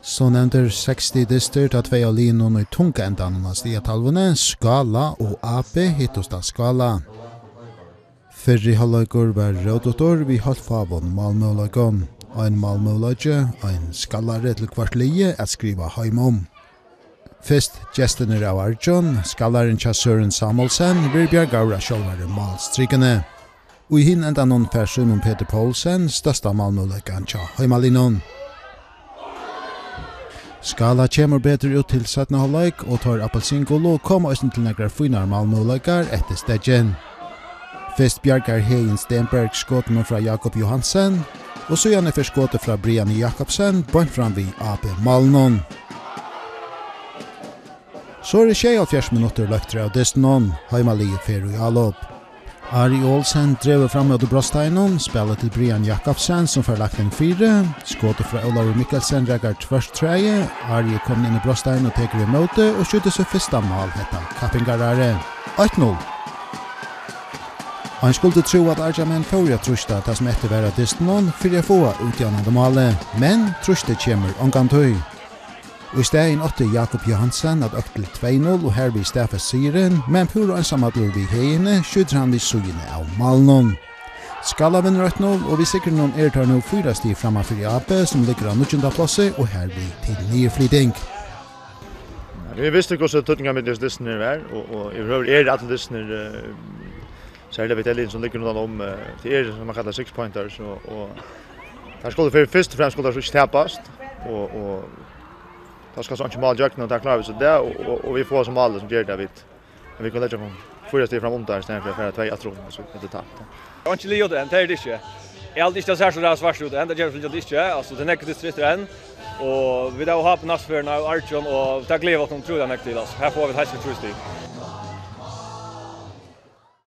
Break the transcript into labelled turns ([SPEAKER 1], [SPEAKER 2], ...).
[SPEAKER 1] Så nämnder 60 distert att två linor i tunga ändan av stiatalvene, Skala och AP hittosta Skala. Fyrri halvøygur var rådotor vi halvfavon Malmö-lagon. Ein Malmö-lage, ein skallare til kvart lie at skriva heimom. Fyrst gestene av Arjon, skallaren tja Søren Samuelsen, vir bjergaura sjálvare malstrykene. Og i hinn enda noen person Peter Poulsen, størsta Malmö-lagan tja heimalinon. Skala kommer betre ut til 17 halvøyk og tar appelsingolo og kommer også til nekrar finar Malmö-lagar etter stedjen. Fyrst bjergar Heien Stenberg skåtene fra Jakob Johansen, og så gjerne for skåtet fra Brian Jakobsen, bort fram vid AP Malnon. Så det 76 minutter løkter av Disney, heimalige fer i allop. Ari Olsen drev fram mot Brosteinon, spelet til Brian Jakobsen som får lagt en 4, skåtet fra Olav Mikkelsen regar tvørst treje, Ari kom inn i Brostein og teker i møte og skjuter seg første mål hetta Kappingarare 8-0. Han skulle tro at Arjaman får trusta ta som etter være Disney for å få utjevnende målet, men truste kommer omgantøy. Og i stedet 8 Jakob Johansen at økt til 2-0 og her blir Steffes siren, men pur ensamadler vi heiene skjuter han vid sugene av Malnon. Skala vinner 8-0 og vi sikrer noen tar nå 4 stig framfor i AP som ligger av 19. plasset og her blir til nye flyting.
[SPEAKER 2] Vi visste hvordan tøtninga med Disney var, og i røver at Disney særlig vet Elin som ligger noen til som man kallar 6-pointers og der skulle først og fremst skulle det ikke tappast og da skal sånn ikke mal jøkken og der klarer vi så det og vi får som alle som gjør det vidt vi kan legge om 4 steg fram der i stedet for å fære 2 tror så det tapt.
[SPEAKER 3] Jag har inte liat det, det är det inte. Jag har aldrig inte sett så där svart ut, det gör det inte, alltså det näcket distriktet än. Och vi då har på nästförna Arjon och ta glädje åt de tror jag näcket till oss. Här får vi helt trustig.